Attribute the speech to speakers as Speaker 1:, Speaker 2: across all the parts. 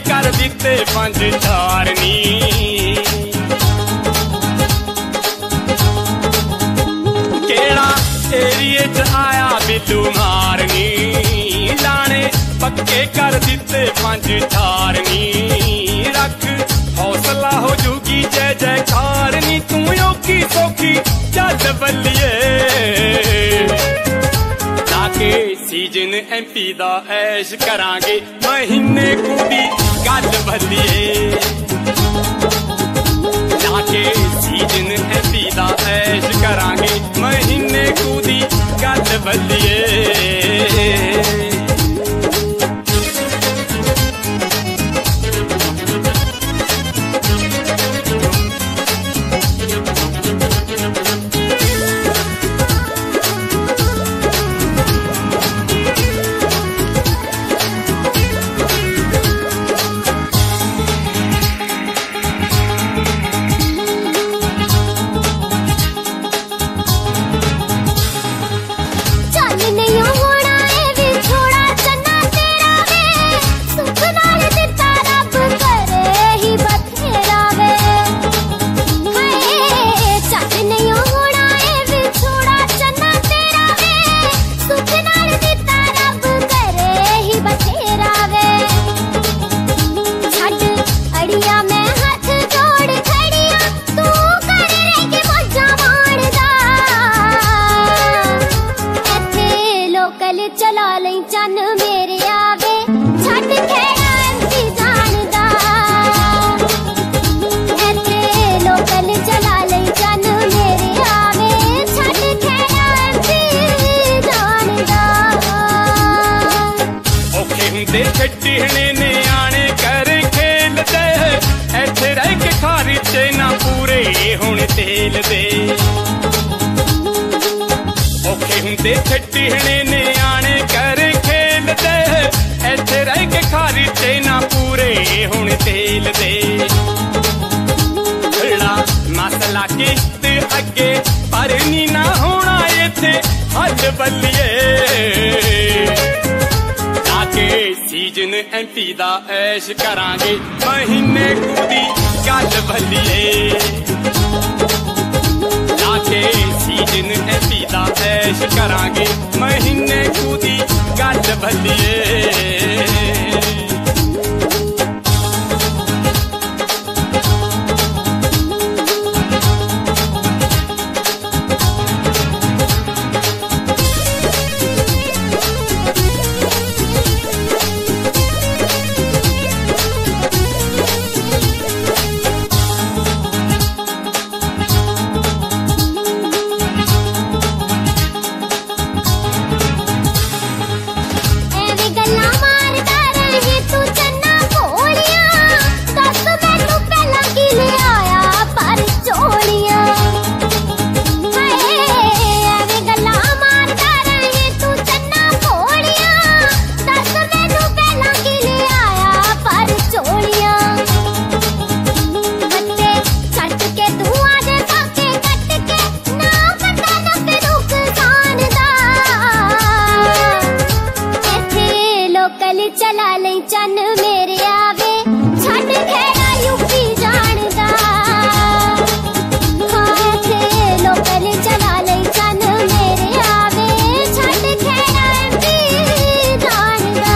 Speaker 1: कर दिते 5-4 नी। केड़ा एरिए च आया बिल्लू मारनी, लाने पक्के कर दिते 5-4 नी। रख हौसला हो जूगी जय जयकार नी, तू औखी सौखी चल बल्लिए। लाके सीजन MP दा ऐश करांगे, महीने कूदी गल बल्लिए। लाके सीजन MP दा ऐश करांगे, महीने कूदी गल बल्लिए।
Speaker 2: चला लई चन मेरे आवे, छड़ खेड़ा MP जानदा। इत्थे लोकल चला लई चन मेरे आवे, छड़ खेड़ा MP जानदा।
Speaker 1: औखे हुंदे छड्डने ने आने कर खेलदे, इत्थे रह के खारिचे ना पूरे हुण तेल दे। औखे हुंदे छड्डने ने आने कर खेलदे, इत्थे रह के खारिचे ना पूरे हुण तेल दे। खड़ा मसला किश्त अगे पर नी ना होना इत्थे हल बल्लिए। लाके सीजन MP दा ऐश करांगे, महीने कूदी गल बल्लिए। लाके सीजन MP दा ऐश करांगे, महीने कूदी गल बल्लिए।
Speaker 2: चला लई चन मेरे आवे, छड़ खेड़ा UP जानदा। हाँ इत्थे लोकल चला लई चन मेरे आवे, छड़ खेड़ा MP जानदा।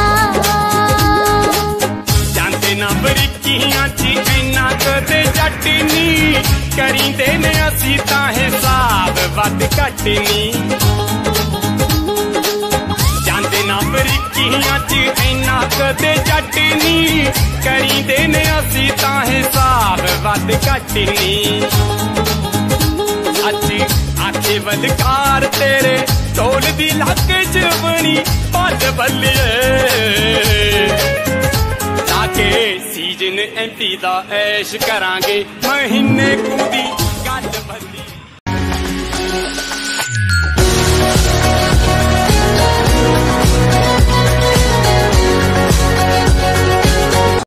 Speaker 1: जानते ना बरीकियां च इन्ना कदे जट नी, करींदे ने असीं तां हिसाब वध घट नी। जानते ना बरीकियां च इन्ना कदे जट नी, करींदे ने असीं तां हिसाब वध घट नी। अच आखे बलकार तेरे ढोल दी लग च बनी भल बल्लिए। लाके सीजन MP दा ऐश करांगे, महीने